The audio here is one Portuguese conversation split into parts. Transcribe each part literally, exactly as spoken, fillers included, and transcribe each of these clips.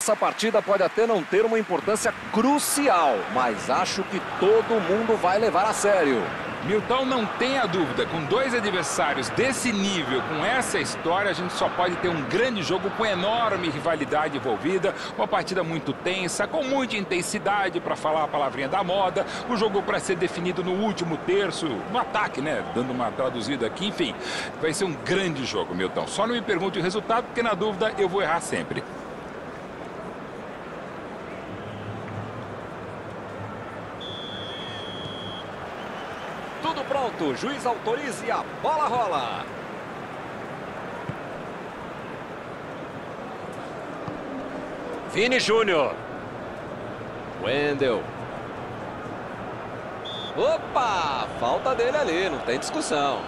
Essa partida pode até não ter uma importância crucial, mas acho que todo mundo vai levar a sério. Milton, não tenha dúvida, com dois adversários desse nível, com essa história, a gente só pode ter um grande jogo com enorme rivalidade envolvida, uma partida muito tensa, com muita intensidade, para falar a palavrinha da moda, o jogo para ser definido no último terço, no ataque, né? Dando uma traduzida aqui, enfim, vai ser um grande jogo, Milton. Só não me pergunte o resultado, porque na dúvida eu vou errar sempre. Tudo pronto, juiz autoriza e a bola rola. Vini Júnior. Wendel. Opa, falta dele ali, não tem discussão.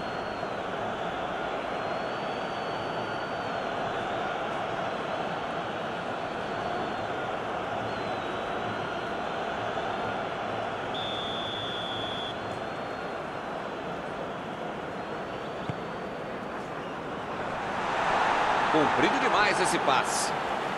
Comprido demais esse passe.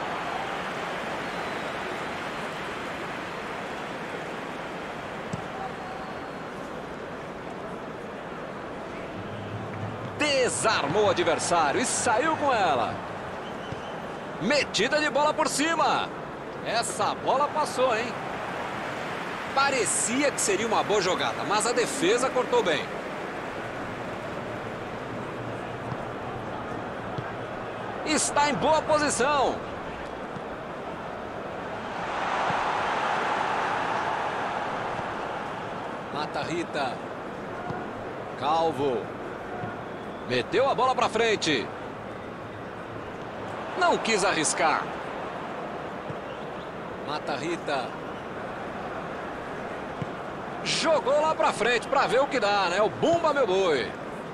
Desarmou o adversário e saiu com ela. Metida de bola por cima. Essa bola passou, hein? Parecia que seria uma boa jogada, mas a defesa cortou bem. Está em boa posição. Mata Rita. Calvo. Meteu a bola para frente. Não quis arriscar. Mata Rita. Jogou lá para frente para ver o que dá, né? O Bumba, meu boi.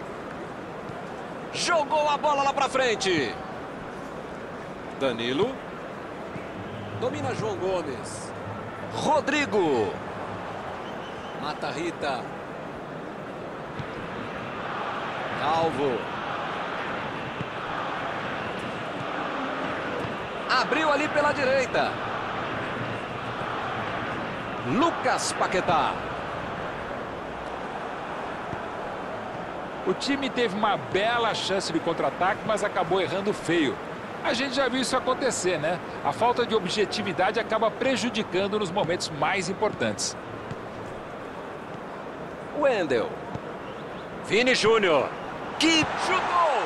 Jogou a bola lá para frente. Danilo. Domina João Gomes. Rodrigo. Mata Rita. Calvo. Abriu ali pela direita. Lucas Paquetá. O time teve uma bela chance de contra-ataque, mas acabou errando feio. A gente já viu isso acontecer, né? A falta de objetividade acaba prejudicando nos momentos mais importantes. Wendel. Vini Júnior. Que chutou!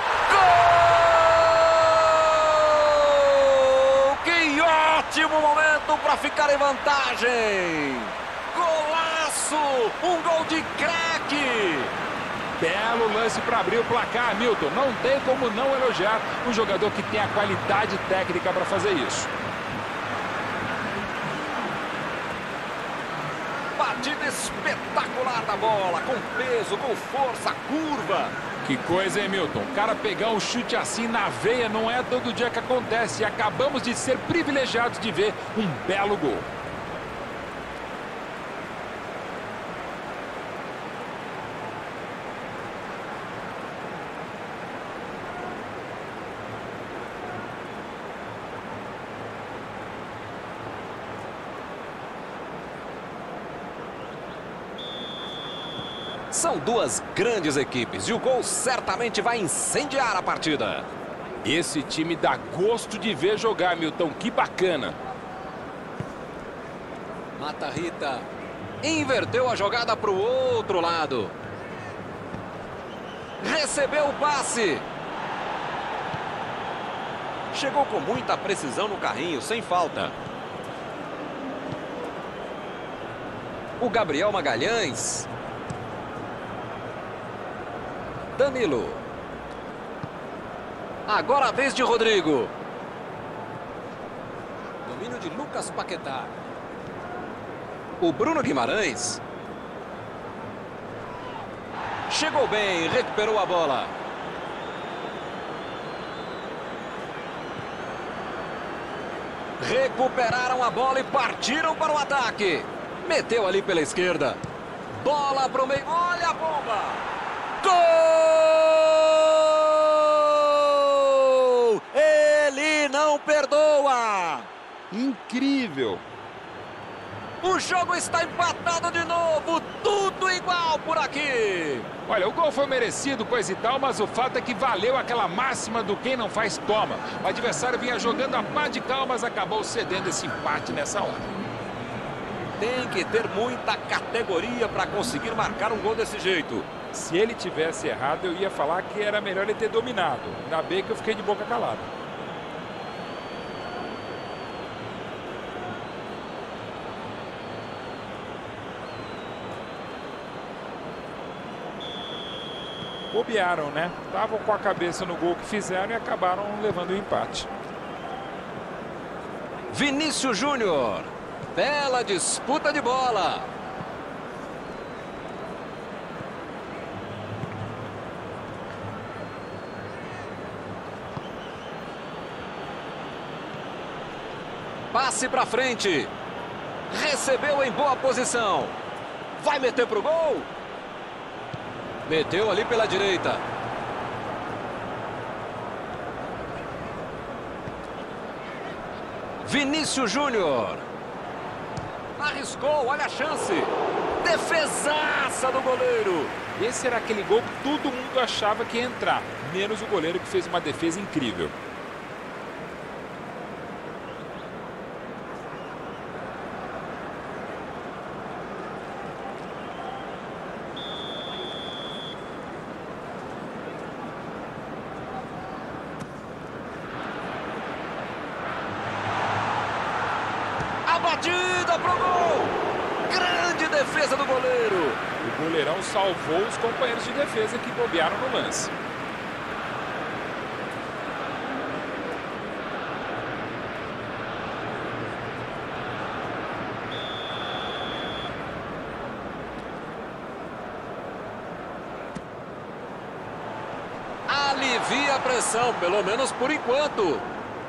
Gol! Que ótimo momento para ficar em vantagem! Golaço! Um gol de craque! Belo lance para abrir o placar, Milton. Não tem como não elogiar um jogador que tem a qualidade técnica para fazer isso. Batida espetacular da bola, com peso, com força, curva. Que coisa, hein, Milton? O cara pegar um chute assim na veia não é todo dia que acontece. E acabamos de ser privilegiados de ver um belo gol. São duas grandes equipes e o gol certamente vai incendiar a partida. Esse time dá gosto de ver jogar, Milton. Que bacana. Mata Rita. Inverteu a jogada para o outro lado. Recebeu o passe. Chegou com muita precisão no carrinho, sem falta. O Gabriel Magalhães. Danilo. Agora a vez de Rodrigo. Domínio de Lucas Paquetá. O Bruno Guimarães. Chegou bem, recuperou a bola. Recuperaram a bola e partiram para o ataque. Meteu ali pela esquerda. Bola para o meio. Olha a bomba. Gol! Ele não perdoa! Incrível! O jogo está empatado de novo, tudo igual por aqui. Olha, o gol foi merecido, coisa e tal, mas o fato é que valeu aquela máxima do quem não faz toma. O adversário vinha jogando a pá de cal, mas acabou cedendo esse empate nessa hora. Tem que ter muita categoria para conseguir marcar um gol desse jeito. Se ele tivesse errado, eu ia falar que era melhor ele ter dominado. Ainda bem que eu fiquei de boca calada. Bobearam, né? Estavam com a cabeça no gol que fizeram e acabaram levando o empate. Vinícius Júnior. Bela disputa de bola. Passe para frente. Recebeu em boa posição. Vai meter pro gol. Meteu ali pela direita. Vinícius Júnior. Arriscou, olha a chance. Defesaça do goleiro. Esse era aquele gol que todo mundo achava que ia entrar, menos o goleiro que fez uma defesa incrível. Batida pro gol! Grande defesa do goleiro! O goleirão salvou os companheiros de defesa que bobearam no lance. Alivia a pressão, pelo menos por enquanto.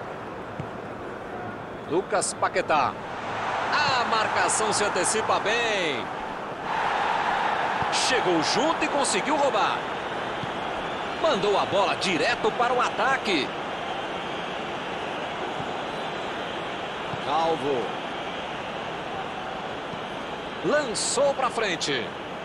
Lucas Paquetá. A marcação se antecipa bem. Chegou junto e conseguiu roubar. Mandou a bola direto para o ataque. Calvo. Lançou para frente.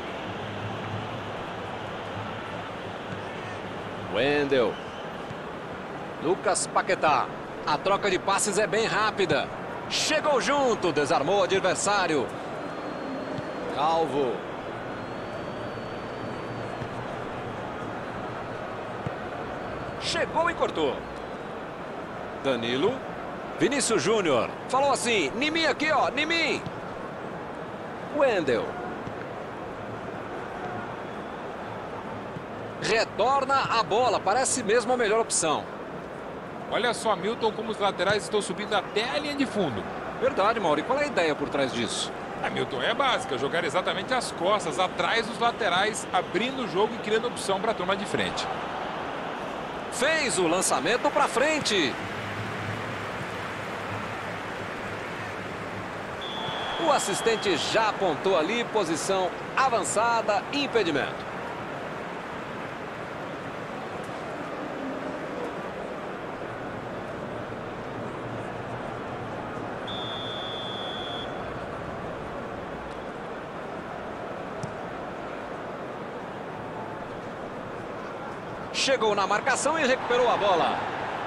Wendel. Lucas Paquetá. A troca de passes é bem rápida. Chegou junto, desarmou o adversário. Calvo. Chegou e cortou. Danilo. Vinícius Júnior. Falou assim, em mim aqui, ó, em mim. Wendel. Retorna a bola, parece mesmo a melhor opção. Olha só, Milton, como os laterais estão subindo até a linha de fundo. Verdade, Mauro. E qual é a ideia por trás disso? A Milton é básica, jogar exatamente as costas, atrás dos laterais, abrindo o jogo e criando opção para a turma de frente. Fez o lançamento para frente. O assistente já apontou ali, posição avançada, impedimento. Chegou na marcação e recuperou a bola.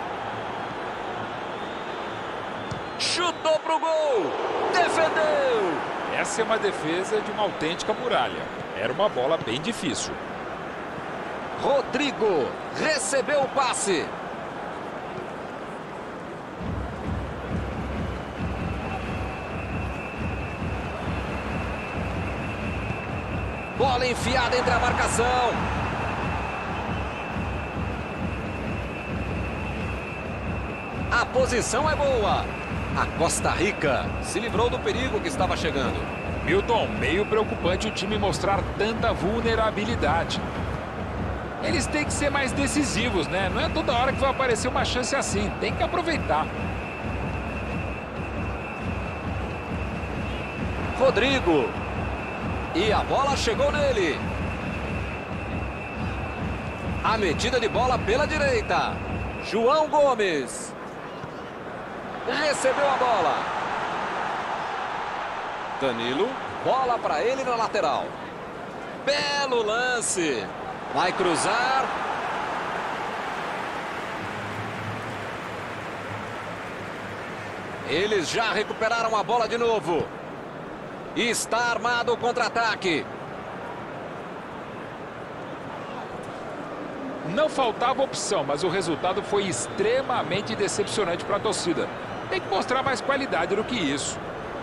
Chutou pro gol. Defendeu. Essa é uma defesa de uma autêntica muralha. Era uma bola bem difícil. Rodrigo recebeu o passe. Bola enfiada entre a marcação. A posição é boa. A Costa Rica se livrou do perigo que estava chegando. Milton, meio preocupante o time mostrar tanta vulnerabilidade. Eles têm que ser mais decisivos, né? Não é toda hora que vai aparecer uma chance assim. Tem que aproveitar. Rodrigo. E a bola chegou nele. A metida de bola pela direita. João Gomes. Recebeu a bola. Danilo, bola para ele na lateral. Belo lance. Vai cruzar. Eles já recuperaram a bola de novo. Está armado o contra-ataque. Não faltava opção, mas o resultado foi extremamente decepcionante para a torcida. Tem que mostrar mais qualidade do que isso.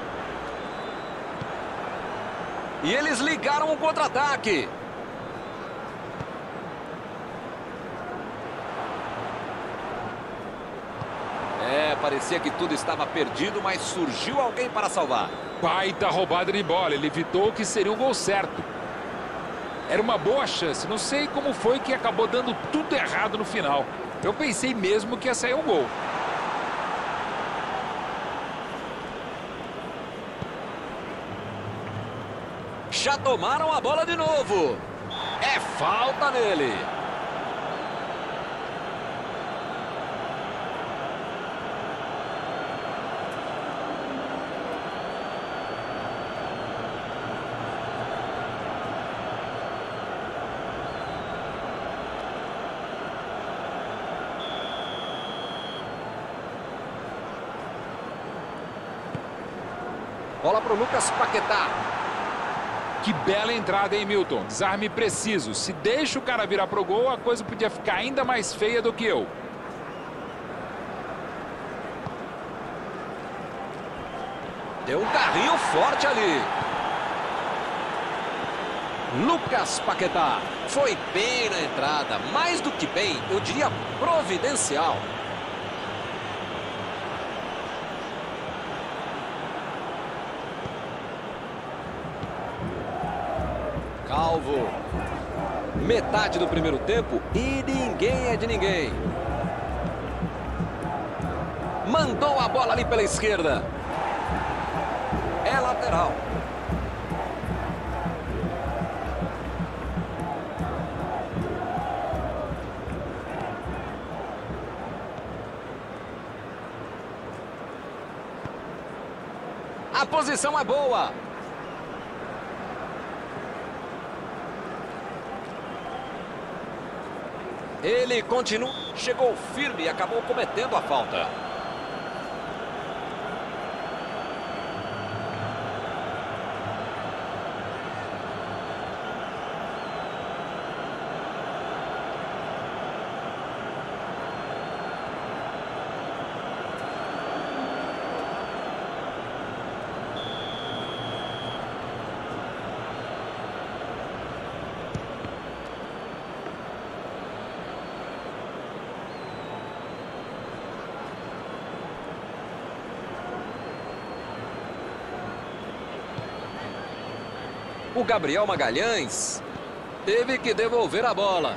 E eles ligaram o contra-ataque. É, parecia que tudo estava perdido, mas surgiu alguém para salvar. Baita roubada de bola, ele evitou que seria o gol certo. Era uma boa chance, não sei como foi que acabou dando tudo errado no final. Eu pensei mesmo que ia sair um gol. Já tomaram a bola de novo. É falta nele. Bola para o Lucas Paquetá. Que bela entrada, hein, Milton? Desarme preciso. Se deixa o cara virar pro gol, a coisa podia ficar ainda mais feia do que eu. Deu um carrinho forte ali. Lucas Paquetá. Foi bem na entrada. Mais do que bem, eu diria providencial. Calvo. Metade do primeiro tempo e ninguém é de ninguém. Mandou a bola ali pela esquerda. É lateral. A posição é boa. Ele continua, chegou firme e acabou cometendo a falta. O Gabriel Magalhães teve que devolver a bola.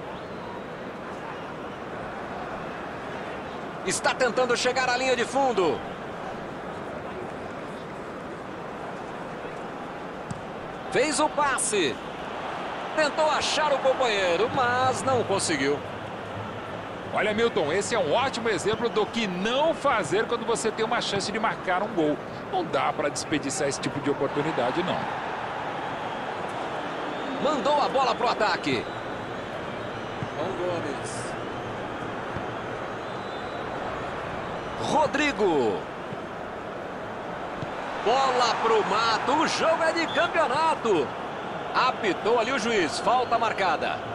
Está tentando chegar à linha de fundo. Fez o passe. Tentou achar o companheiro, mas não conseguiu. Olha, Milton, esse é um ótimo exemplo do que não fazer quando você tem uma chance de marcar um gol. Não dá para desperdiçar esse tipo de oportunidade, não. Mandou a bola pro ataque. João Gomes. Rodrigo. Bola pro mato. O jogo é de campeonato. Apitou ali o juiz. Falta marcada.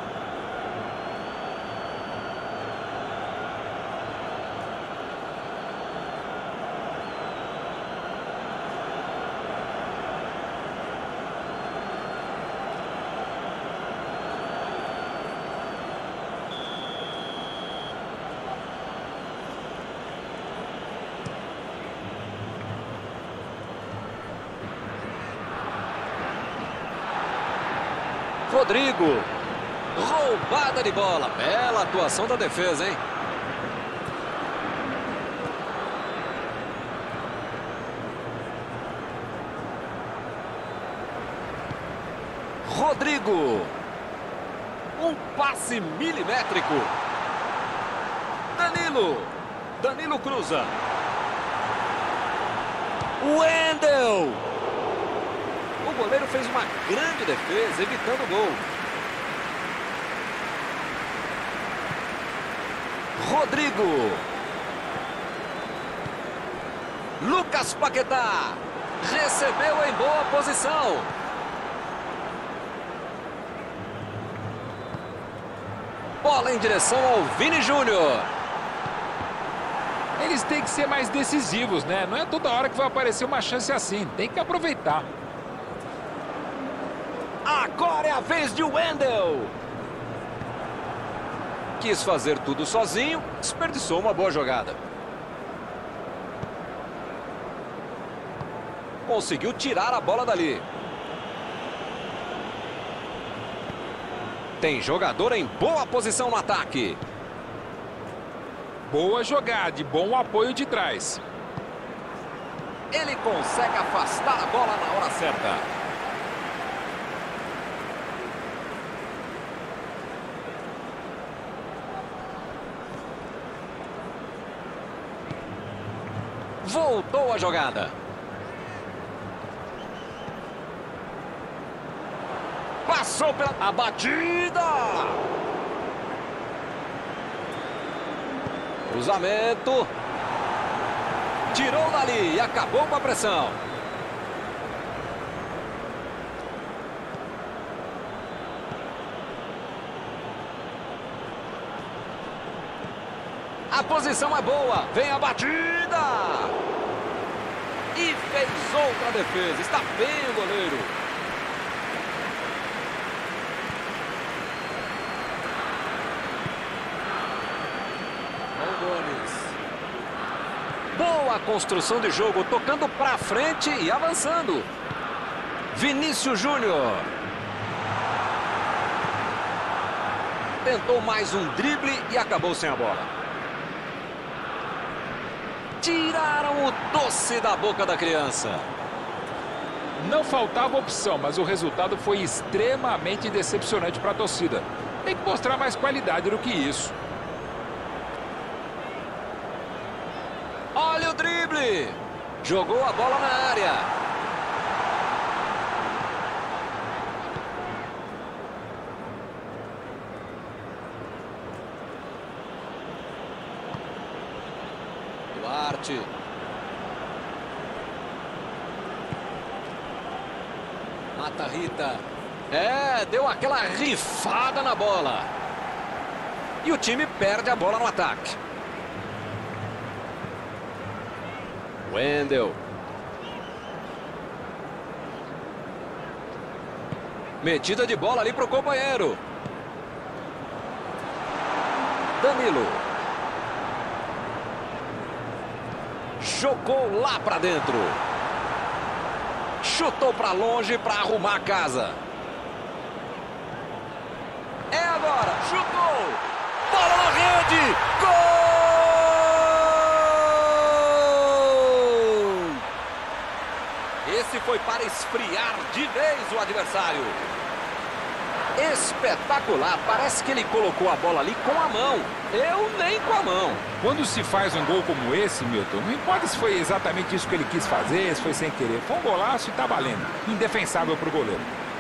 Rodrigo. Roubada de bola. Bela atuação da defesa, hein? Rodrigo. Um passe milimétrico. Danilo. Danilo cruza. Wendel! O goleiro fez uma grande defesa, evitando o gol. Rodrigo. Lucas Paquetá. Recebeu em boa posição. Bola em direção ao Vini Júnior. Eles têm que ser mais decisivos, né? Não é toda hora que vai aparecer uma chance assim. Tem que aproveitar. Agora é a vez de Wendel. Quis fazer tudo sozinho, desperdiçou uma boa jogada. Conseguiu tirar a bola dali. Tem jogador em boa posição no ataque. Boa jogada e bom apoio de trás. Ele consegue afastar a bola na hora certa. Voltou a jogada. Passou pela a batida. Cruzamento. Tirou dali e acabou com a pressão. A posição é boa. Vem a batida. E fez outra defesa. Está bem o goleiro. Boa construção de jogo, tocando para frente e avançando. Vinícius Júnior. Tentou mais um drible e acabou sem a bola. Tiraram o doce da boca da criança. Não faltava opção, mas o resultado foi extremamente decepcionante para a torcida. Tem que mostrar mais qualidade do que isso. Olha o drible. Jogou a bola na área. Duarte. Mata Rita. É, deu aquela rifada na bola. E o time perde a bola no ataque. Wendel. Metida de bola ali para o companheiro. Danilo. Jogou lá para dentro. Chutou para longe para arrumar a casa. É agora. Chutou. Bola na rede. Gol! Esse foi para esfriar de vez o adversário. Espetacular. Parece que ele colocou a bola ali com a mão. Eu nem com a mão. Quando se faz um gol como esse, Milton, não importa se foi exatamente isso que ele quis fazer, se foi sem querer. Foi um golaço e tá valendo. Indefensável pro goleiro.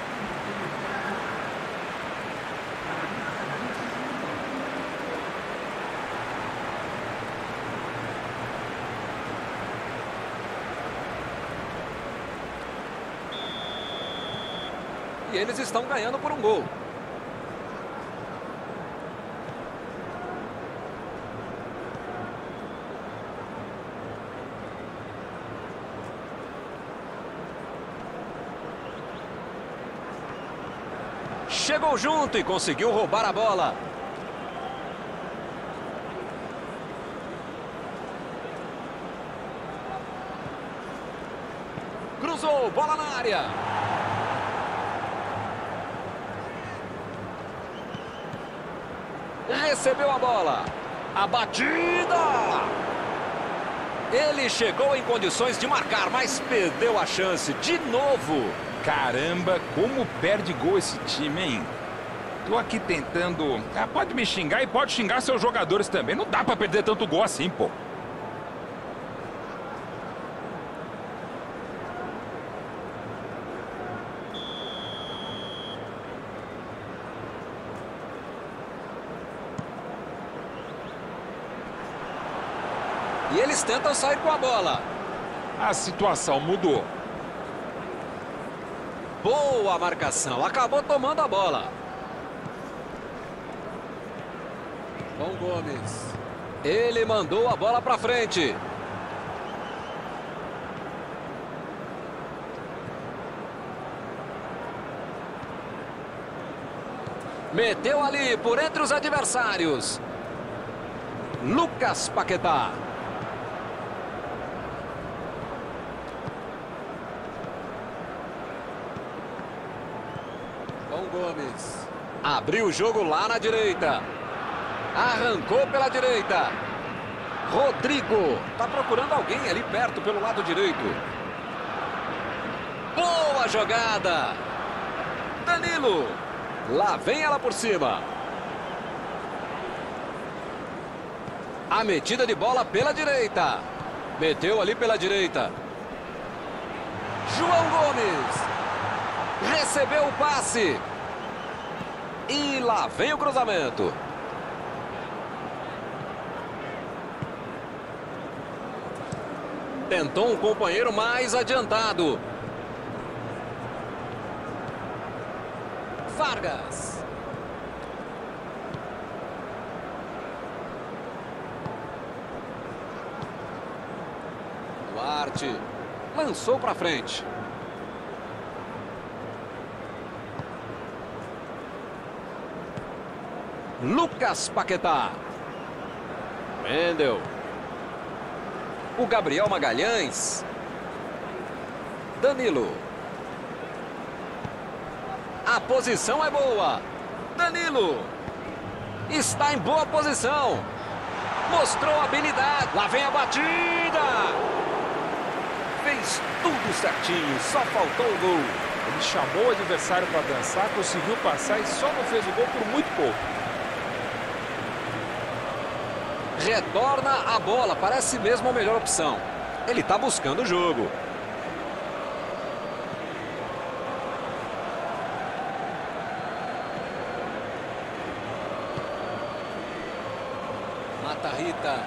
E eles estão ganhando por um gol. Chegou junto e conseguiu roubar a bola. Cruzou, bola na área. Recebeu a bola. A batida. Ele chegou em condições de marcar, mas perdeu a chance de novo. Caramba, como perde gol esse time, hein? Tô aqui tentando... Ah, pode me xingar e pode xingar seus jogadores também. Não dá pra perder tanto gol assim, pô. Eles tentam sair com a bola. A situação mudou. Boa marcação. Acabou tomando a bola. João Gomes. Ele mandou a bola para frente. Meteu ali por entre os adversários. Lucas Paquetá. João Gomes. Abriu o jogo lá na direita. Arrancou pela direita. Rodrigo. Está procurando alguém ali perto pelo lado direito. Boa jogada. Danilo. Lá vem ela por cima. A metida de bola pela direita. Meteu ali pela direita. João Gomes. Recebeu o passe. E lá vem o cruzamento. Tentou um companheiro mais adiantado. Vargas. Duarte. Lançou para frente. Lucas Paquetá. Wendel. O Gabriel Magalhães. Danilo. A posição é boa. Danilo. Está em boa posição. Mostrou habilidade. Lá vem a batida. Fez tudo certinho. Só faltou o gol. Ele chamou o adversário para dançar, conseguiu passar e só não fez o gol por muito pouco. Retorna a bola. Parece mesmo a melhor opção. Ele está buscando o jogo. Mata Rita.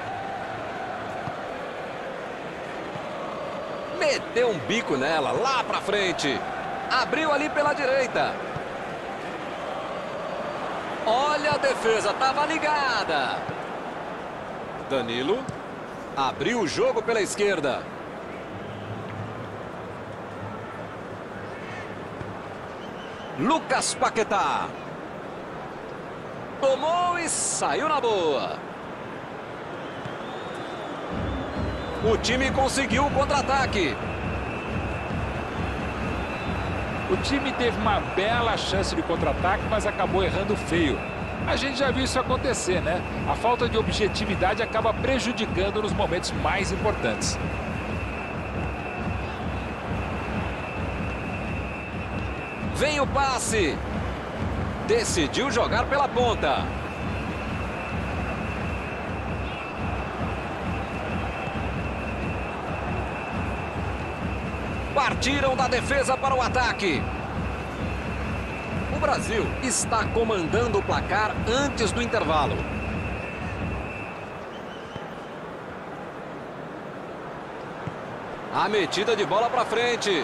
Meteu um bico nela, lá pra frente. Abriu ali pela direita. Olha a defesa, tava ligada. Danilo. Abriu o jogo pela esquerda. Lucas Paquetá. Tomou e saiu na boa. O time conseguiu o contra-ataque. O time teve uma bela chance de contra-ataque, mas acabou errando feio. A gente já viu isso acontecer, né? A falta de objetividade acaba prejudicando nos momentos mais importantes. Vem o passe. Decidiu jogar pela ponta. Partiram da defesa para o ataque. O Brasil está comandando o placar antes do intervalo. A metida de bola para frente.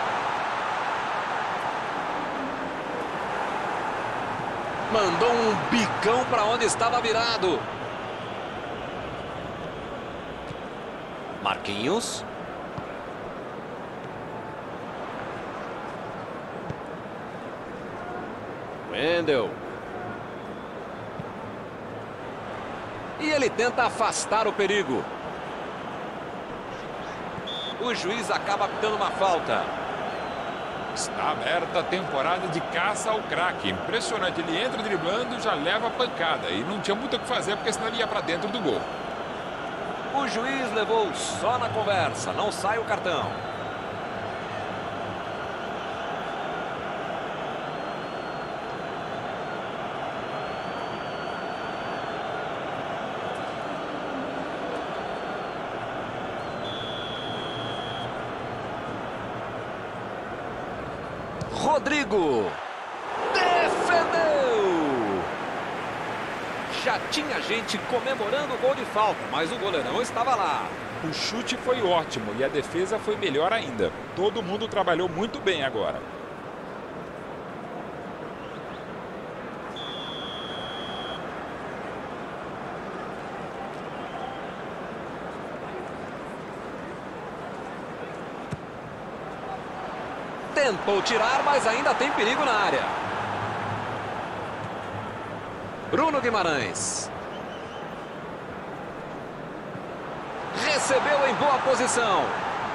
Mandou um bicão para onde estava virado. Marquinhos. Wendel. E ele tenta afastar o perigo. O juiz acaba dando uma falta. Está aberta a temporada de caça ao craque. Impressionante, ele entra driblando, já leva a pancada. E não tinha muito o que fazer, porque senão ele ia para dentro do gol. O juiz levou só na conversa, não sai o cartão. Rodrigo defendeu. Já tinha gente comemorando o gol de falta, mas o goleirão estava lá. O chute foi ótimo e a defesa foi melhor ainda. Todo mundo trabalhou muito bem agora. Tentou tirar, mas ainda tem perigo na área. Bruno Guimarães. Recebeu em boa posição.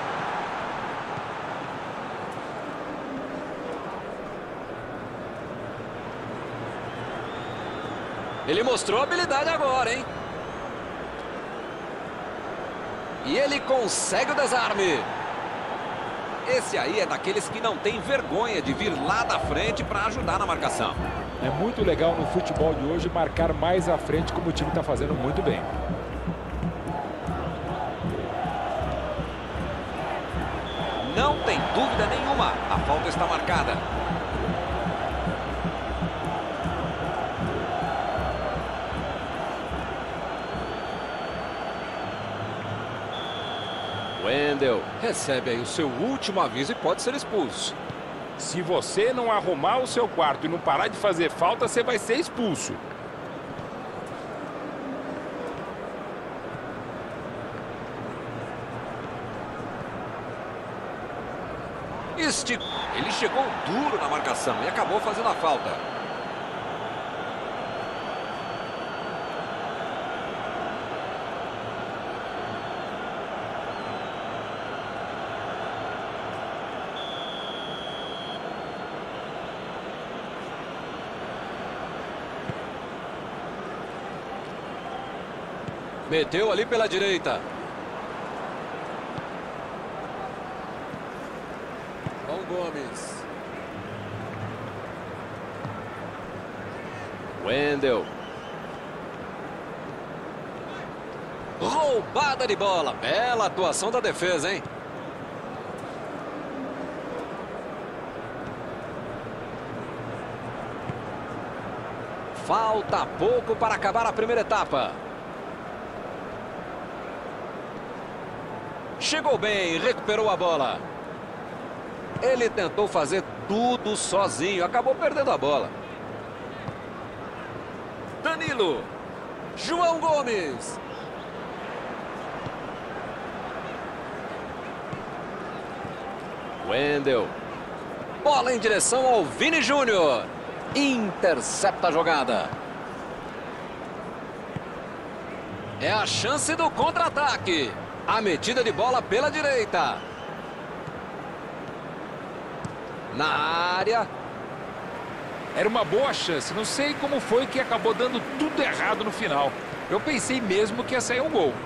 Ele mostrou habilidade agora, hein? E ele consegue o desarme. Esse aí é daqueles que não tem vergonha de vir lá da frente para ajudar na marcação. É muito legal no futebol de hoje marcar mais à frente, como o time está fazendo muito bem. Não tem dúvida nenhuma, a falta está marcada. Wendel recebe aí o seu último aviso e pode ser expulso. Se você não arrumar o seu quarto e não parar de fazer falta, você vai ser expulso. Este... Ele chegou duro na marcação e acabou fazendo a falta. Meteu ali pela direita. João Gomes. Wendel. Roubada de bola. Bela atuação da defesa, hein? Falta pouco para acabar a primeira etapa. Chegou bem, recuperou a bola. Ele tentou fazer tudo sozinho, acabou perdendo a bola. Danilo. João Gomes. Wendel. Bola em direção ao Vini Júnior. Intercepta a jogada. É a chance do contra-ataque. A metida de bola pela direita. Na área. Era uma boa chance. Não sei como foi que acabou dando tudo errado no final. Eu pensei mesmo que ia sair um gol.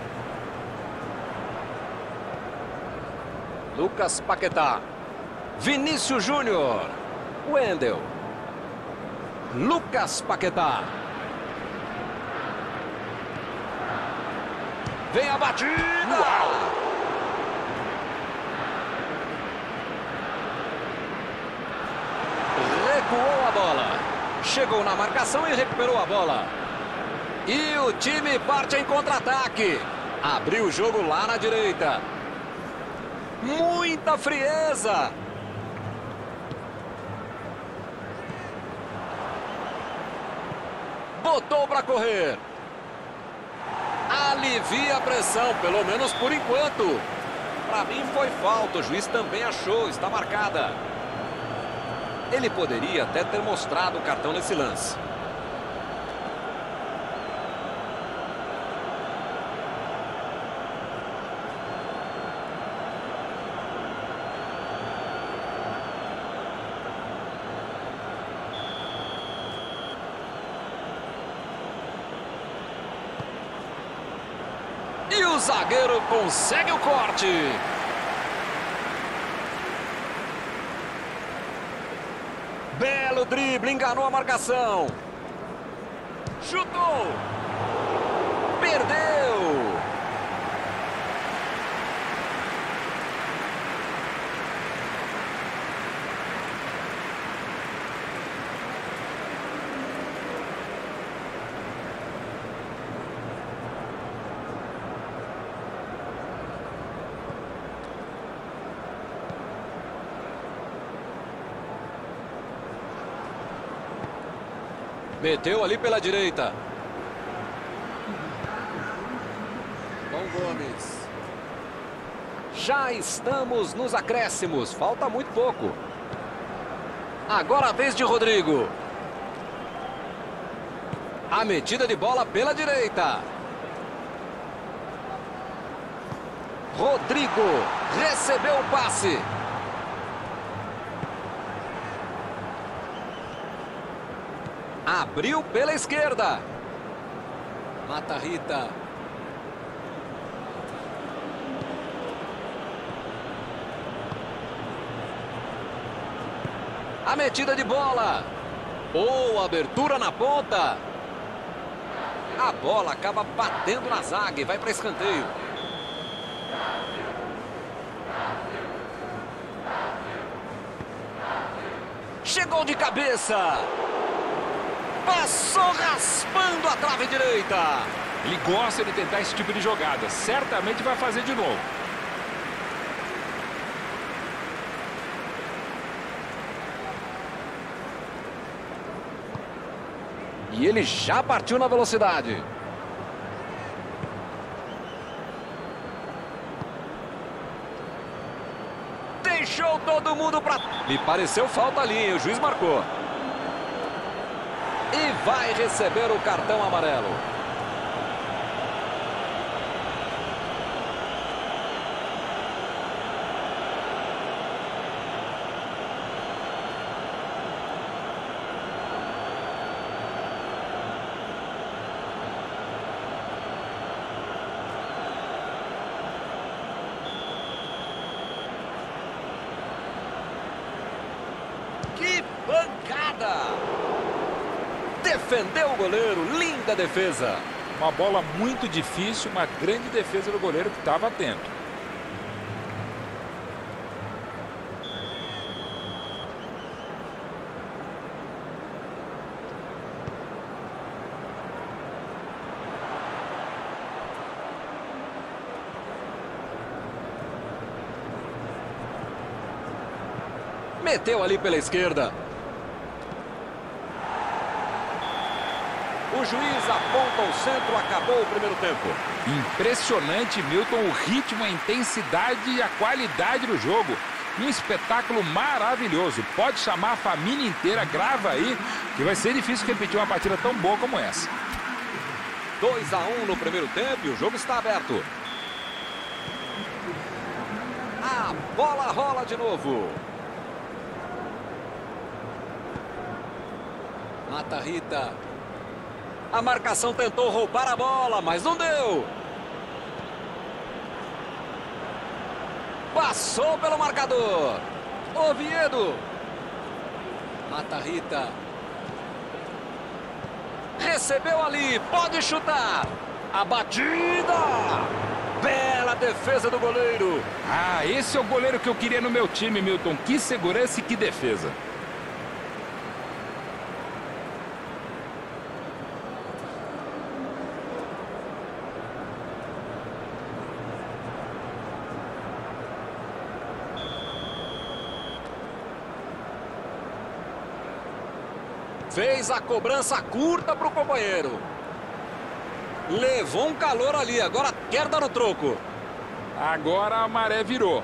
Lucas Paquetá. Vinícius Júnior. Wendel. Lucas Paquetá. Vem a batida! Uau! Recuou a bola. Chegou na marcação e recuperou a bola. E o time parte em contra-ataque. Abriu o jogo lá na direita. Muita frieza. Botou para correr. Alivia a pressão, pelo menos por enquanto. Para mim foi falta, o juiz também achou, está marcada. Ele poderia até ter mostrado o cartão nesse lance. E o zagueiro consegue o corte. Belo drible, enganou a marcação. Chutou. Perdeu. Meteu ali pela direita. Bom Gomes. Já estamos nos acréscimos. Falta muito pouco. Agora a vez de Rodrigo. A metida de bola pela direita. Rodrigo recebeu o passe. Abriu pela esquerda. Mata Rita. A metida de bola. Boa abertura na ponta. A bola acaba batendo na zaga e vai para escanteio. Chegou de cabeça. Passou raspando a trave direita. Ele gosta de tentar esse tipo de jogada. Certamente vai fazer de novo. E ele já partiu na velocidade. Deixou todo mundo para... Lhe pareceu falta ali, hein? O juiz marcou. E vai receber o cartão amarelo. Que pancada! Defendeu o goleiro, linda defesa. Uma bola muito difícil, uma grande defesa do goleiro que estava atento. Meteu ali pela esquerda. O juiz aponta o centro, acabou o primeiro tempo. Impressionante, Milton, o ritmo, a intensidade e a qualidade do jogo. Um espetáculo maravilhoso. Pode chamar a família inteira, grava aí, que vai ser difícil repetir uma partida tão boa como essa. dois a um no primeiro tempo e o jogo está aberto. A bola rola de novo. Mata Rita. A marcação tentou roubar a bola, mas não deu. Passou pelo marcador. Oviedo. Mata Rita. Recebeu ali, pode chutar. A batida. Bela defesa do goleiro. Ah, esse é o goleiro que eu queria no meu time, Milton. Que segurança e que defesa. Fez a cobrança curta para o companheiro. Levou um calor ali, agora quer dar o troco. Agora a maré virou.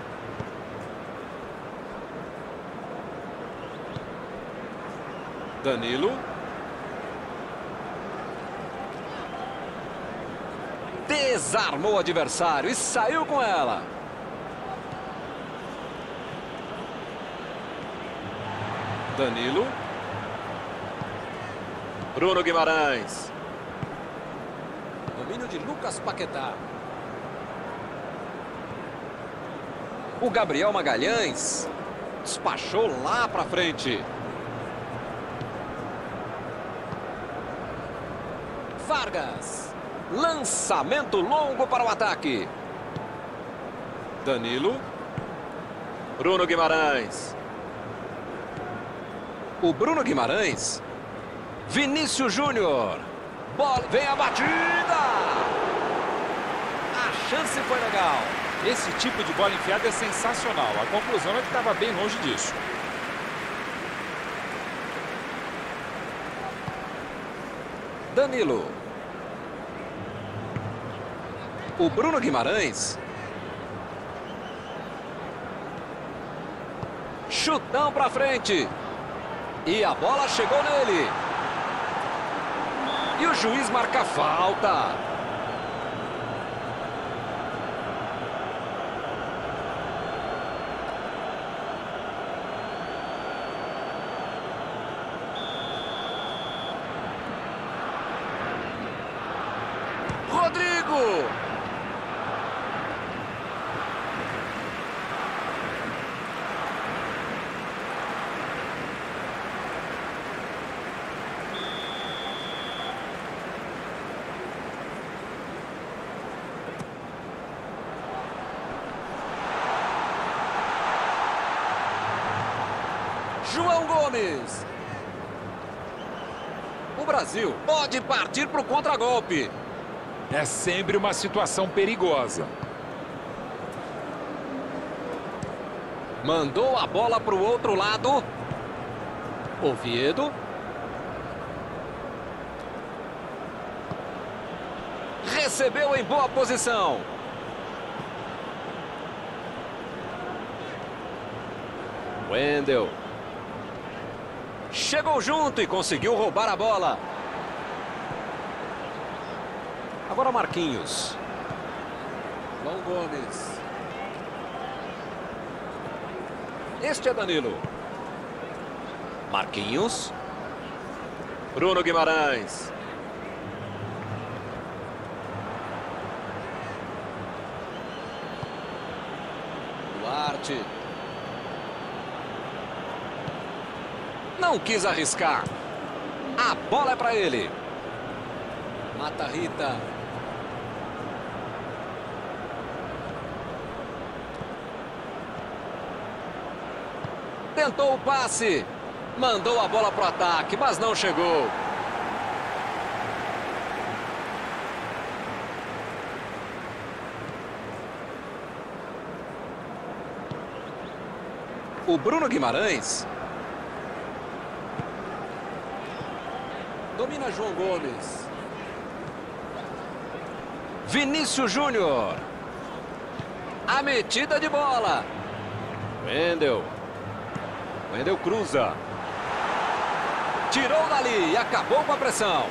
Danilo. Desarmou o adversário e saiu com ela. Danilo. Bruno Guimarães. Domínio de Lucas Paquetá. O Gabriel Magalhães despachou lá para frente. Vargas. Lançamento longo para o ataque. Danilo. Bruno Guimarães. O Bruno Guimarães. Vinícius Júnior. Bola, vem a batida. A chance foi legal. Esse tipo de bola enfiada é sensacional. A conclusão é que estava bem longe disso. Danilo. O Bruno Guimarães. Chutão pra frente. E a bola chegou nele. E o juiz marca falta. Rodrigo. João Gomes. O Brasil pode partir para o contragolpe. É sempre uma situação perigosa. Mandou a bola para o outro lado. Oviedo. Recebeu em boa posição. Wendel. Chegou junto e conseguiu roubar a bola. Agora Marquinhos. João Gomes. Este é Danilo. Marquinhos. Bruno Guimarães. Duarte. Não quis arriscar. A bola é para ele. Mata Rita. Tentou o passe. Mandou a bola para o ataque, mas não chegou. O Bruno Guimarães. Domina João Gomes. Vinícius Júnior. A metida de bola. Wendel. Wendel cruza. Tirou dali e acabou com a pressão.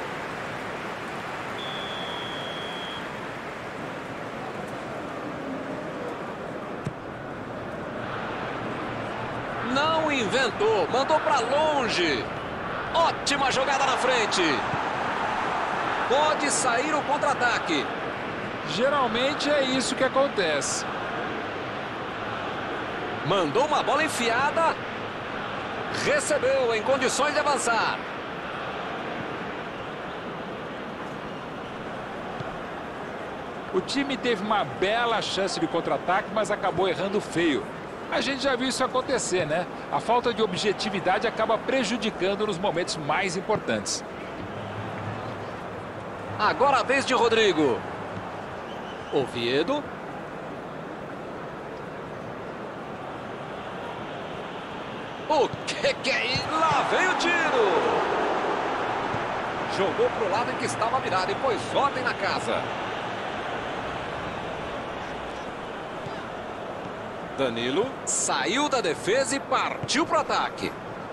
Não inventou, mandou para longe. Ótima jogada na frente. Pode sair o contra-ataque. Geralmente é isso que acontece. Mandou uma bola enfiada. Recebeu em condições de avançar. O time teve uma bela chance de contra-ataque, mas acabou errando feio. A gente já viu isso acontecer, né? A falta de objetividade acaba prejudicando nos momentos mais importantes. Agora a vez de Rodrigo. Oviedo. O que que é isso? Lá vem o tiro. Jogou pro lado em que estava virado e pôs ordem na casa. Danilo saiu da defesa e partiu para o ataque.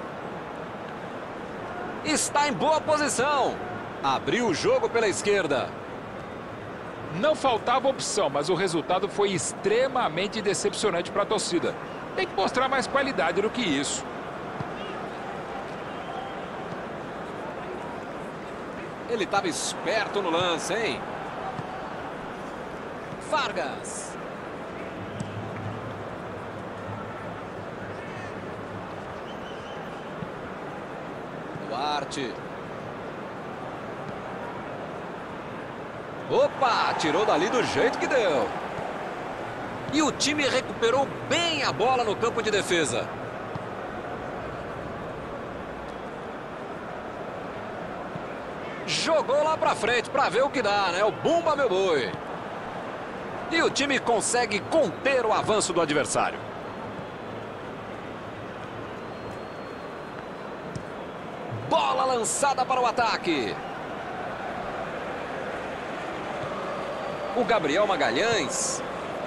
Está em boa posição. Abriu o jogo pela esquerda. Não faltava opção, mas o resultado foi extremamente decepcionante para a torcida. Tem que mostrar mais qualidade do que isso. Ele estava esperto no lance, hein? Vargas. Duarte. Opa, tirou dali do jeito que deu. E o time recuperou bem a bola no campo de defesa. Jogou lá pra frente pra ver o que dá, né? O bumba meu boi. E o time consegue conter o avanço do adversário. Bola lançada para o ataque. O Gabriel Magalhães.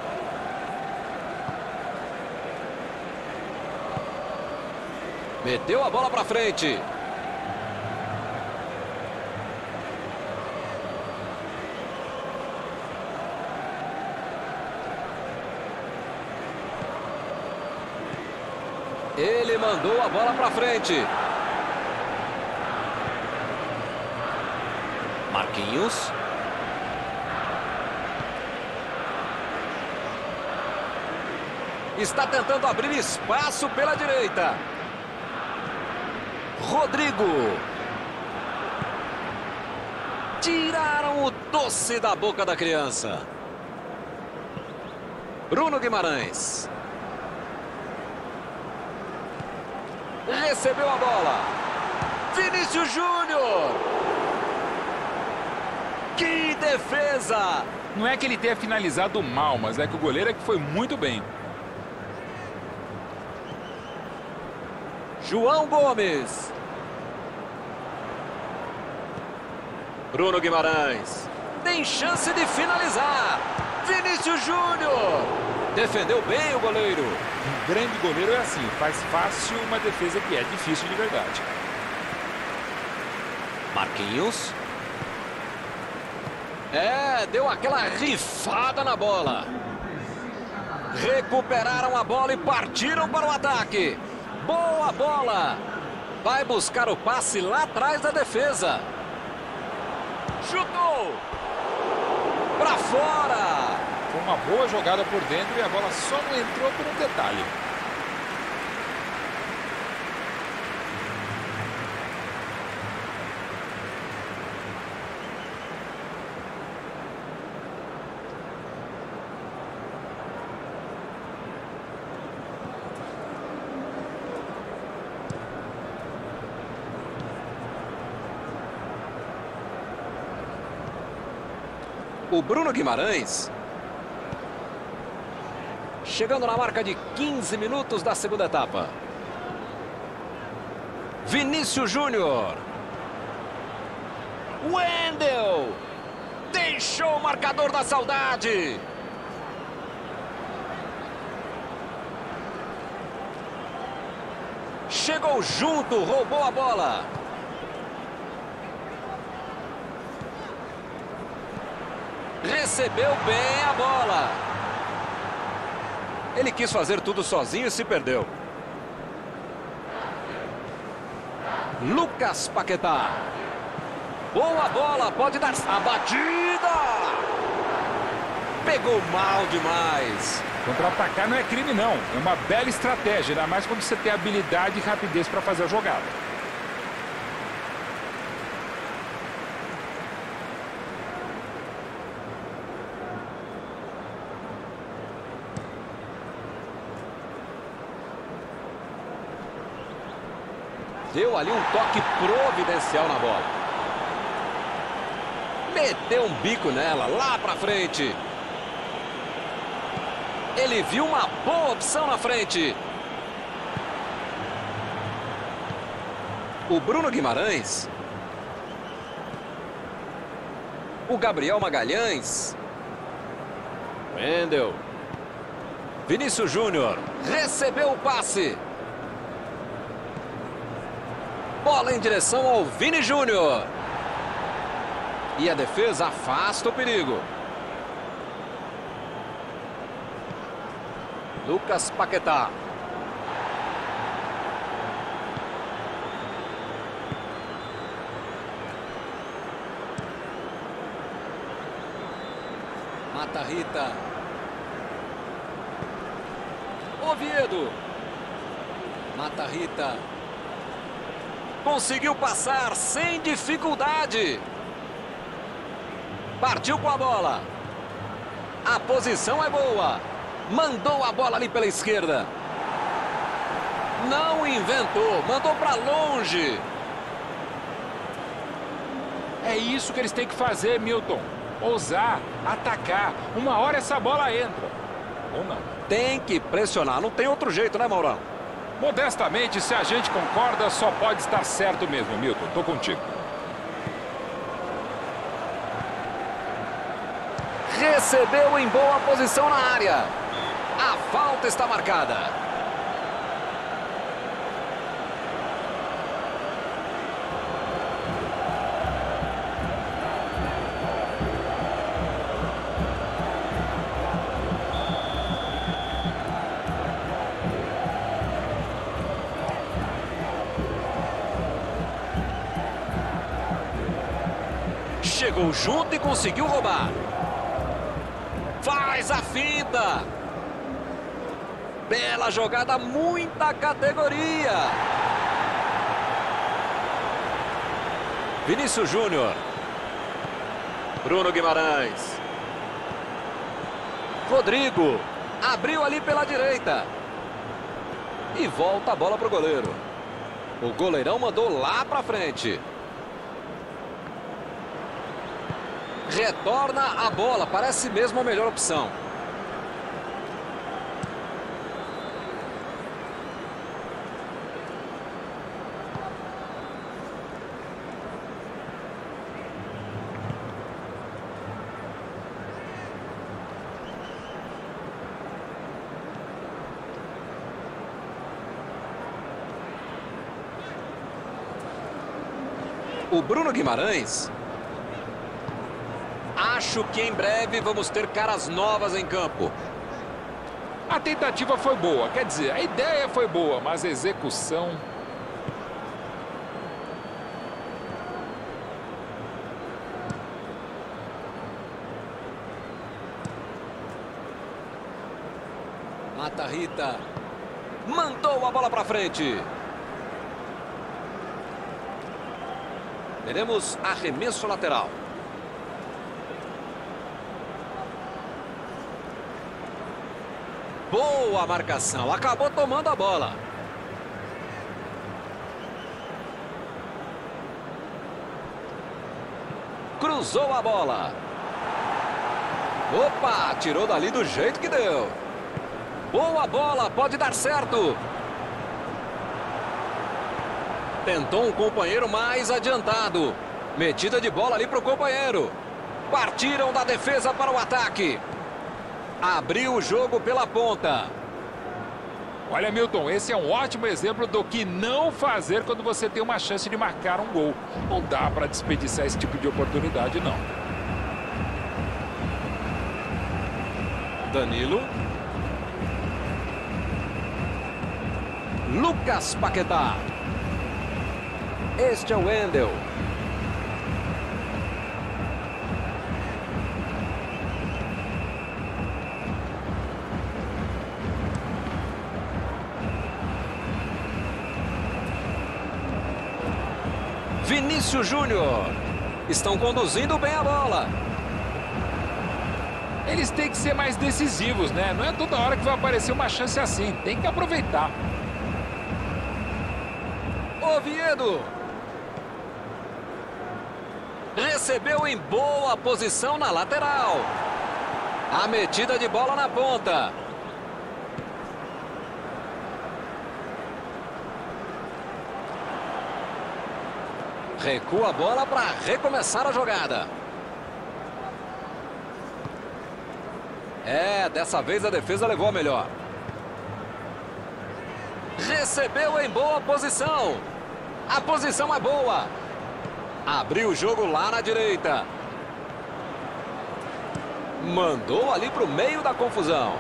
Meteu a bola para frente. Ele mandou a bola para frente. Marquinhos. Está tentando abrir espaço pela direita. Rodrigo. Tiraram o doce da boca da criança. Bruno Guimarães. Recebeu a bola. Vinícius Júnior. Que defesa! Não é que ele tenha finalizado mal, mas é que o goleiro é que foi muito bem. João Gomes. Bruno Guimarães. Tem chance de finalizar. Vinícius Júnior. Defendeu bem o goleiro. Um grande goleiro é assim, faz fácil uma defesa que é difícil de verdade. Marquinhos. É, deu aquela rifada na bola. Recuperaram a bola e partiram para o ataque. Boa bola. Vai buscar o passe lá atrás da defesa. Chutou. Para fora. Foi uma boa jogada por dentro e a bola só não entrou por um detalhe. O Bruno Guimarães. Chegando na marca de quinze minutos da segunda etapa. Vinícius Júnior. Wendel. Deixou o marcador da saudade. Chegou junto, roubou a bola. Recebeu bem a bola. Ele quis fazer tudo sozinho e se perdeu. Lucas Paquetá. Boa bola, pode dar a batida. Pegou mal demais. Contra-atacar não é crime não, é uma bela estratégia, ainda mais quando você tem habilidade e rapidez para fazer a jogada. Deu ali um toque providencial na bola. Meteu um bico nela, lá pra frente. Ele viu uma boa opção na frente. O Bruno Guimarães. O Gabriel Magalhães. Wendel. Vinícius Júnior. Recebeu o passe. Bola em direção ao Vini Júnior. E a defesa afasta o perigo. Lucas Paquetá. Mata Rita. Oviedo. Mata Rita. Conseguiu passar sem dificuldade. Partiu com a bola. A posição é boa. Mandou a bola ali pela esquerda. Não inventou. Mandou para longe. É isso que eles têm que fazer, Milton. Ousar, atacar. Uma hora essa bola entra. Ou não. Tem que pressionar. Não tem outro jeito, né, Maurão? Modestamente, se a gente concorda, só pode estar certo mesmo, Milton. Tô contigo. Recebeu em boa posição na área. A falta está marcada. Chegou junto e conseguiu roubar. Faz a finta. Bela jogada, muita categoria. Vinícius Júnior. Bruno Guimarães. Rodrigo. Abriu ali pela direita. E volta a bola para o goleiro. O goleirão mandou lá para frente. Retorna a bola, parece mesmo a melhor opção. O Bruno Guimarães. Acho que em breve vamos ter caras novas em campo. A tentativa foi boa, quer dizer, a ideia foi boa, mas a execução... Mata Rita. Mandou a bola para frente. Teremos arremesso lateral. Boa marcação, acabou tomando a bola. Cruzou a bola. Opa, tirou dali do jeito que deu. Boa bola, pode dar certo. Tentou um companheiro mais adiantado. Metida de bola ali para o companheiro. Partiram da defesa para o ataque. Abriu o jogo pela ponta. Olha, Milton, esse é um ótimo exemplo do que não fazer quando você tem uma chance de marcar um gol. Não dá para desperdiçar esse tipo de oportunidade, não. Danilo. Lucas Paquetá. Este é o Wendel. Vinícius Júnior. Estão conduzindo bem a bola. Eles têm que ser mais decisivos, né? Não é toda hora que vai aparecer uma chance assim. Tem que aproveitar. Oviedo. Recebeu em boa posição na lateral. A metida de bola na ponta. Recua a bola para recomeçar a jogada. É, dessa vez a defesa levou a melhor. Recebeu em boa posição. A posição é boa. Abriu o jogo lá na direita. Mandou ali para o meio da confusão.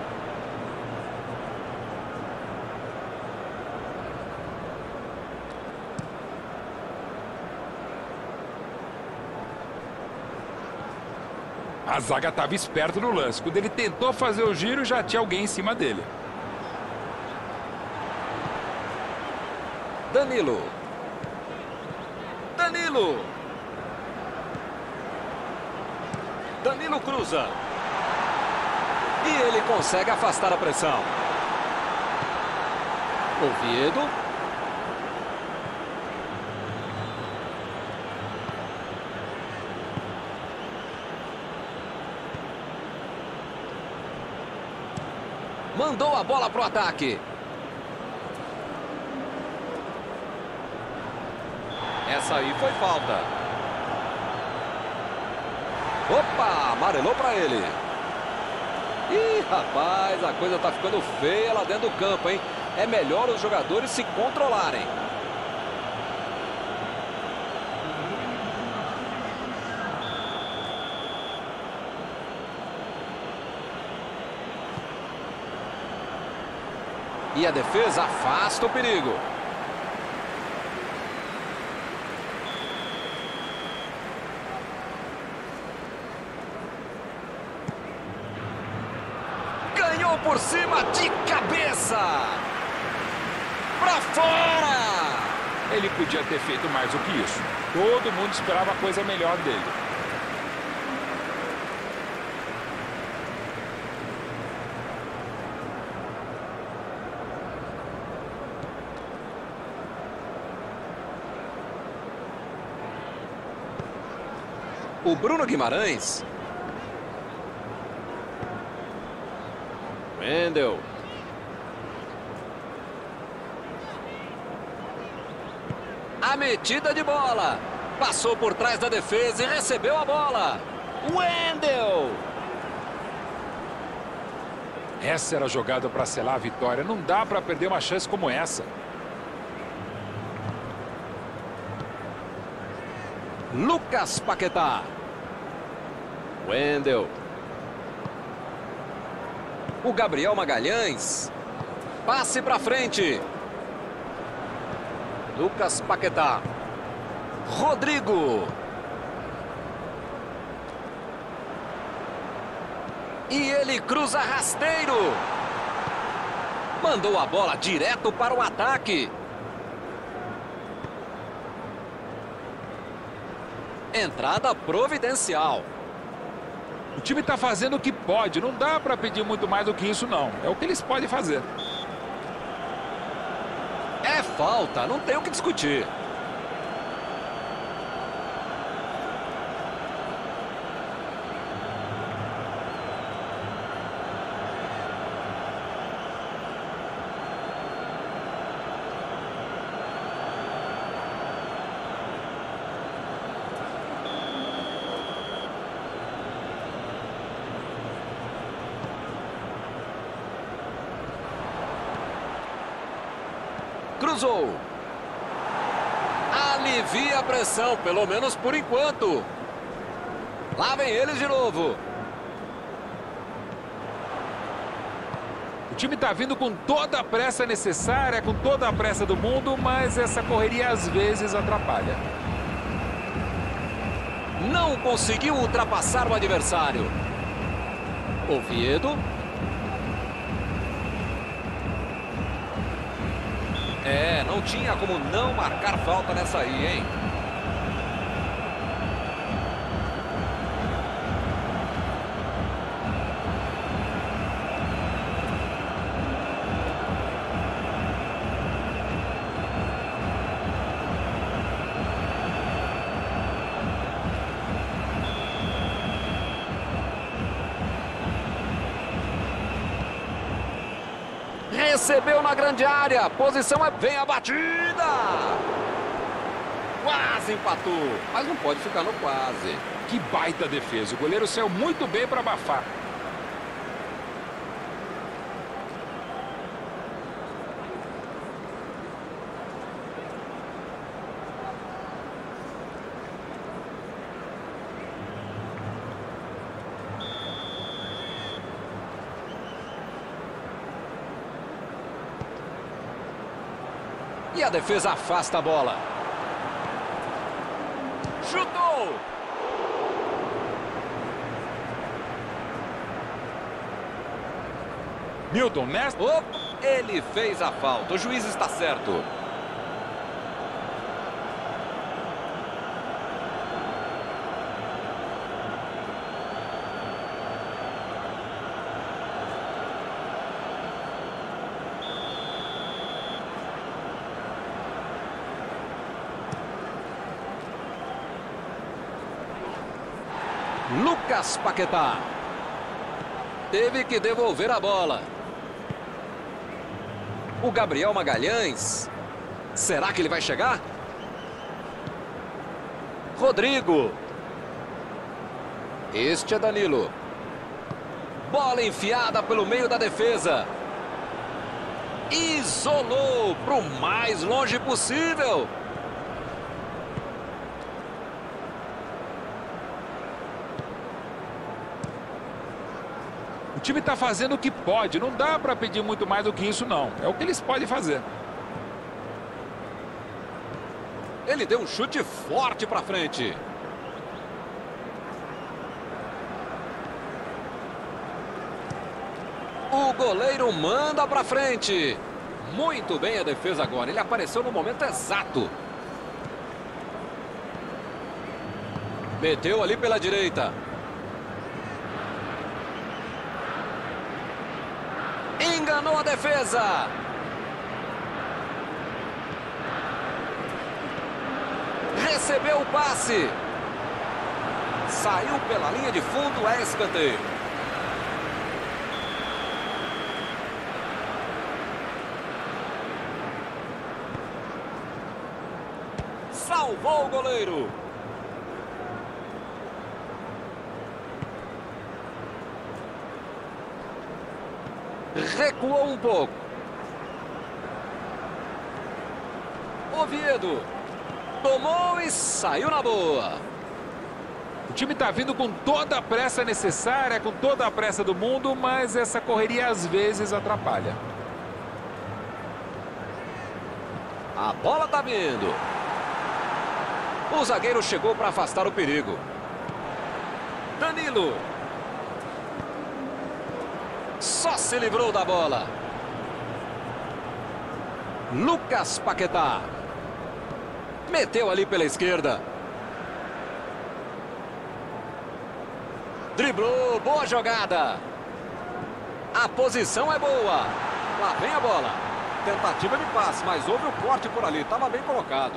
A zaga estava esperta no lance. Quando ele tentou fazer o giro, já tinha alguém em cima dele. Danilo. Danilo. Danilo cruza. E ele consegue afastar a pressão. Oviedo. Mandou a bola para o ataque. Essa aí foi falta. Opa, amarelou para ele. Ih, rapaz, a coisa tá ficando feia lá dentro do campo, hein? É melhor os jogadores se controlarem. E a defesa afasta o perigo. Ganhou por cima de cabeça. Pra fora! Ele podia ter feito mais do que isso. Todo mundo esperava coisa melhor dele. O Bruno Guimarães. Wendel. A metida de bola. Passou por trás da defesa e recebeu a bola. Wendel. Essa era a jogada para selar a vitória. Não dá para perder uma chance como essa. Lucas Paquetá. Wendel. O Gabriel Magalhães. Passe para frente. Lucas Paquetá. Rodrigo. E ele cruza rasteiro. Mandou a bola direto para o ataque. Entrada providencial. O time está fazendo o que pode. Não dá para pedir muito mais do que isso, não. É o que eles podem fazer. É falta, não tem o que discutir. Cruzou. Alivia a pressão, pelo menos por enquanto. Lá vem eles de novo. O time está vindo com toda a pressa necessária, com toda a pressa do mundo, mas essa correria às vezes atrapalha. Não conseguiu ultrapassar o adversário. Oviedo. É, não tinha como não marcar falta nessa aí, hein? Recebeu na grande área. Posição é... Vem a batida. Quase empatou. Mas não pode ficar no quase. Que baita defesa. O goleiro saiu muito bem para abafar. E a defesa afasta a bola. Chutou! Milton, nesta... Opa, ele fez a falta. O juiz está certo. Lucas Paquetá. Teve que devolver a bola. O Gabriel Magalhães. Será que ele vai chegar? Rodrigo. Este é Danilo. Bola enfiada pelo meio da defesa. Isolou para o mais longe possível. O time está fazendo o que pode. Não dá para pedir muito mais do que isso, não. É o que eles podem fazer. Ele deu um chute forte para frente. O goleiro manda para frente. Muito bem a defesa agora. Ele apareceu no momento exato. Meteu ali pela direita. Enganou a defesa. Recebeu o passe. Saiu pela linha de fundo, é escanteio. Salvou o goleiro. Recuou um pouco. Oviedo. Tomou e saiu na boa. O time está vindo com toda a pressa necessária, com toda a pressa do mundo, mas essa correria às vezes atrapalha. A bola está vindo. O zagueiro chegou para afastar o perigo. Danilo. Só se livrou da bola. Lucas Paquetá. Meteu ali pela esquerda. Driblou, boa jogada. A posição é boa. Lá vem a bola. Tentativa de passe, mas houve o corte por ali. Estava bem colocado.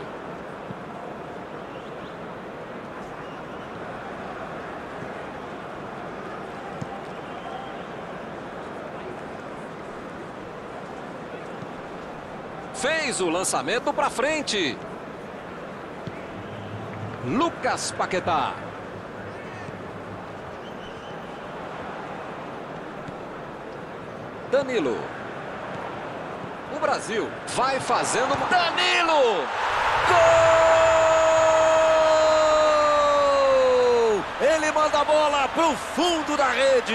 Fez o lançamento para frente. Lucas Paquetá. Danilo. O Brasil vai fazendo... Danilo! Gol! Ele manda a bola para o fundo da rede.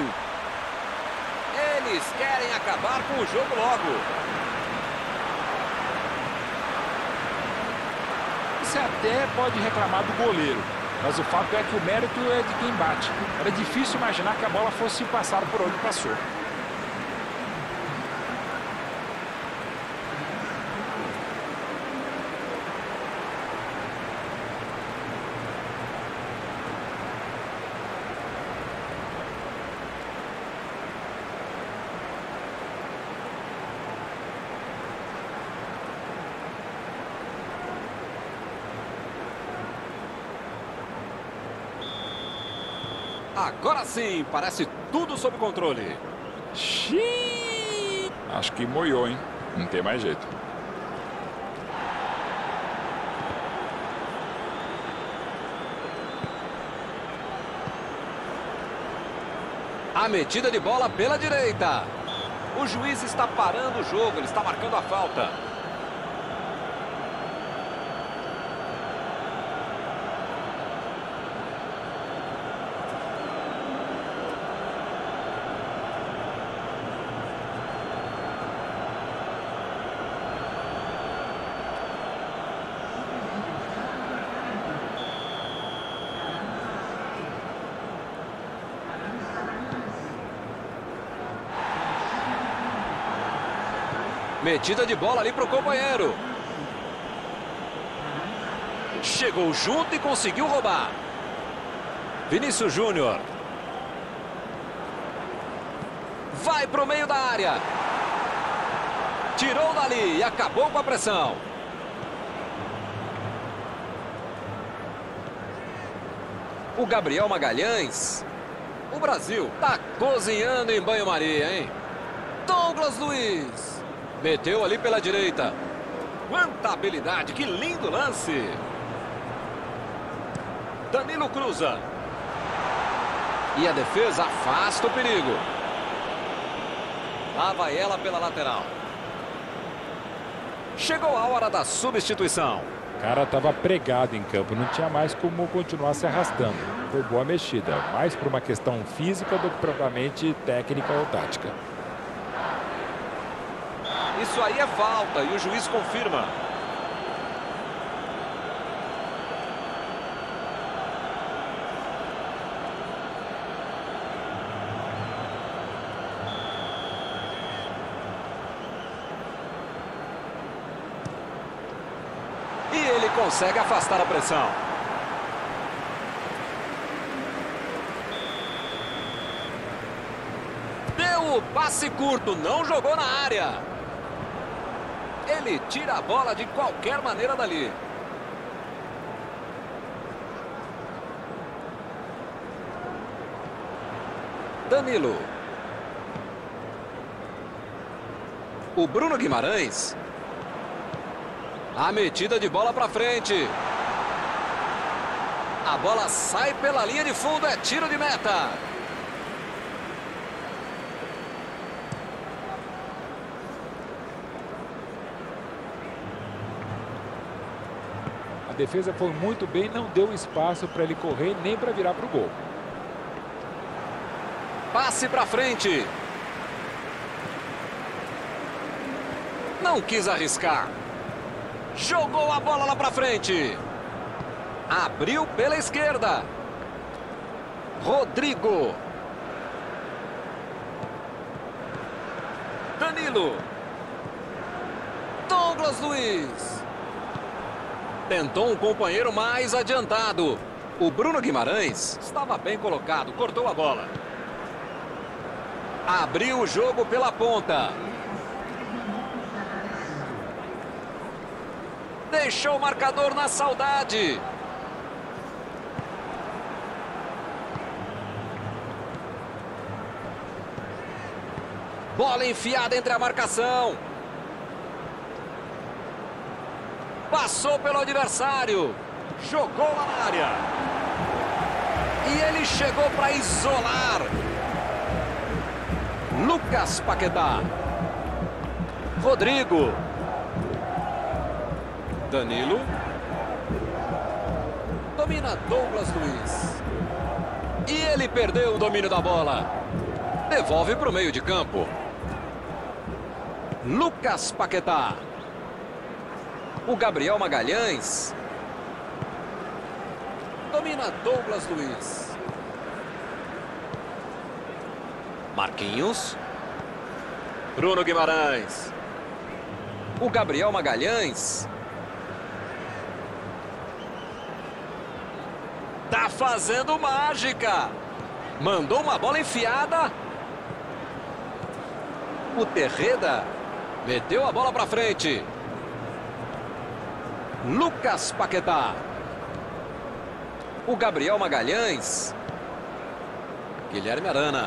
Eles querem acabar com o jogo logo. Você até pode reclamar do goleiro, mas o fato é que o mérito é de quem bate. Era difícil imaginar que a bola fosse passar por onde passou. Agora sim, parece tudo sob controle. Xiii. Acho que moiou, hein? Não tem mais jeito. A metida de bola pela direita. O juiz está parando o jogo, ele está marcando a falta. Metida de bola ali para o companheiro. Chegou junto e conseguiu roubar. Vinícius Júnior. Vai para o meio da área. Tirou dali e acabou com a pressão. O Gabriel Magalhães. O Brasil está cozinhando em banho-maria, hein? Douglas Luiz. Meteu ali pela direita. Quanta habilidade, que lindo lance. Danilo cruza. E a defesa afasta o perigo. Lá vai ela pela lateral. Chegou a hora da substituição. O cara estava pregado em campo, não tinha mais como continuar se arrastando. Foi boa mexida, mais por uma questão física do que propriamente técnica ou tática. Isso aí é falta e o juiz confirma. E ele consegue afastar a pressão. Deu o passe curto, não jogou na área. Ele tira a bola de qualquer maneira dali. Danilo. O Bruno Guimarães. A metida de bola para frente. A bola sai pela linha de fundo, é tiro de meta. A defesa foi muito bem, não deu espaço para ele correr nem para virar para o gol. Passe para frente. Não quis arriscar. Jogou a bola lá para frente. Abriu pela esquerda. Rodrigo. Danilo. Douglas Luiz. Tentou um companheiro mais adiantado. O Bruno Guimarães estava bem colocado, cortou a bola. Abriu o jogo pela ponta. Deixou o marcador na saudade. Bola enfiada entre a marcação. Passou pelo adversário. Jogou na área. E ele chegou para isolar. Lucas Paquetá. Rodrigo. Danilo. Domina Douglas Luiz. E ele perdeu o domínio da bola. Devolve para o meio de campo. Lucas Paquetá. O Gabriel Magalhães. Domina Douglas Luiz. Marquinhos. Bruno Guimarães. O Gabriel Magalhães. Tá fazendo mágica. Mandou uma bola enfiada. O Terreda meteu a bola para frente. Lucas Paquetá. O Gabriel Magalhães. Guilherme Arana.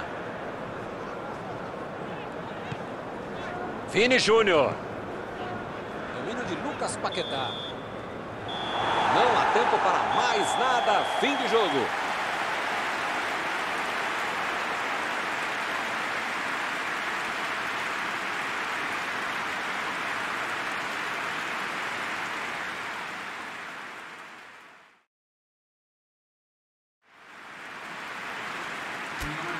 Vini Júnior. Domínio de Lucas Paquetá. Não há tempo para mais nada. Fim de jogo. Thank you.